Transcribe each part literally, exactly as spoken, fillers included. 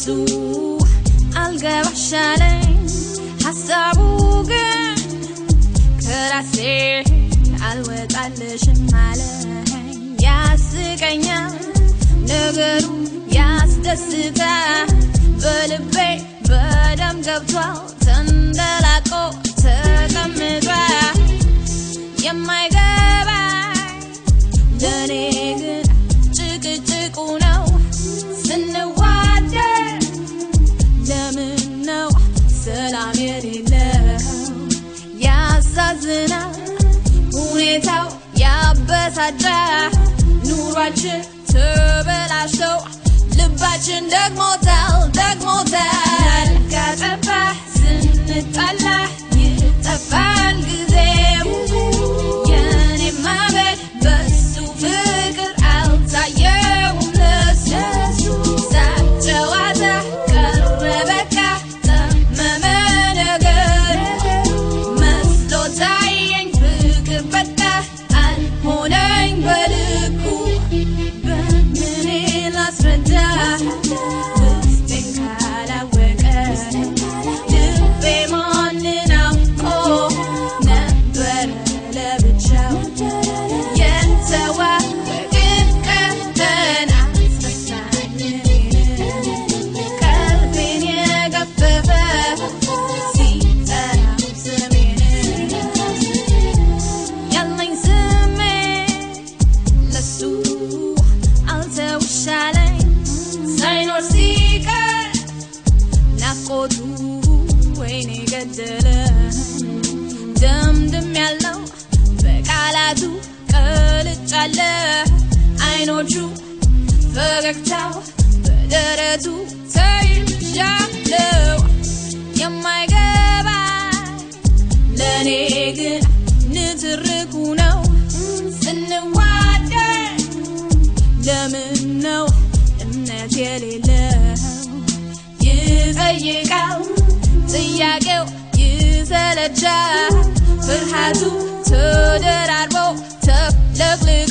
لسو ألقى وحشالين حسابوقن كراسي عالوت عالشن مالين ياسقنيا نغرو ياسدستا بلبي بدم قبطوال تندلاقو تقمدوا يمايقبا لنيقن تقتقو نو سنوادر لمن نو سلام يليله ياسازنا ሁኔታው ያበሳጫል ኑሯችን ተበላሽቶ ልባችን ደግሞታል ደግሞታል ካጠፋ ስንጣላ ይጠፋል ጊዜው የኔ ማበድ በሱ ፍቅር አልታየውም ለሱ ሳጨዋታ ቀረ በቃ ጠመመ ነገር መስሎ ታየኝ ፍቅር በቃ አልሆነኝ በልኩ በምኔ ላስረዳ ውስጤን ካላወቀ ልቤ ማንን አውቆ ነበር ለብቻው የተዋወቅን ቀን አስረሳኝ ቀልቤን የገፈፈ ሲጠራው ስሜን ያለኝ ስሜት ለሱ አልተውሻለኝ ሳይኖር ሲቀር ናፍቆቱ ወይኔ ገደለ ደምድም ያለው በቃላቱ ቀልጫለ አይኖቹ ፈገግታው በደረቱ ተይዣለው የማይገባ ለኔ ግን ንትርኩ ነው ስንዋደር ለምን ነው እምነት የሌለው ይጠይቃል ጥያቄው ይሰለቻል ፍርሃቱ ተደራርቦ ተለቅልቆ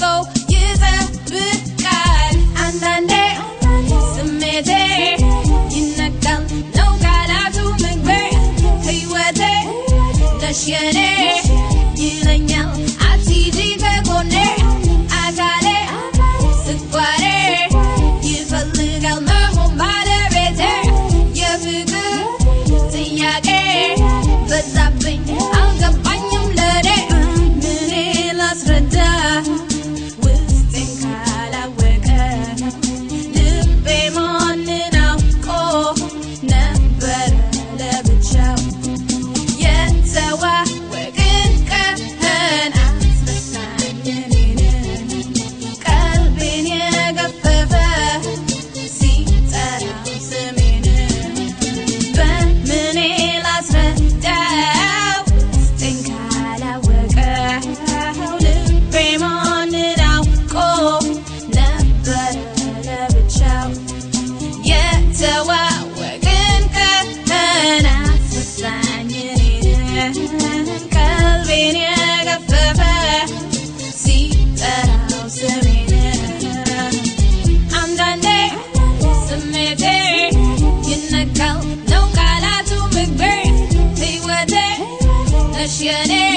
ይጠብቃል አንዳንዴ ስሜቴ ይነካል ነው ቃላቱ ምግቤ ሕይወቴ ነሽ የኔ ይለኛል አትሂጂ ከጎኔ አካሌ ስኳሬ ይፈልጋል መሆን ባለቤቴ የፍቅር ጥያቄ በዛብኝ አልገባኝም ለኔ ምኔ ላስረዳ ውስጤን ካላወቀ ልቤ ማንን አውቆ ነበር ለብቻው የተዋወቅን ቀን አስረሳኝ እኔን ቀልቤን የገፈፈ ሲጠራው ስሜን በምኔ ላስረዳው ውስጤን ካላወቀው ልቤ ማንን አውቆ ነበር ለብቻው የተዋወቅን ቀን አስረሳኝ እኔን ቀልቤን የገፈፈ ሲጠራው ስሜን አንዳንዴ ስሜቴ ይነካል ነው ቃላቱ ምግቤ ሕይወቴ ነሽ የኔ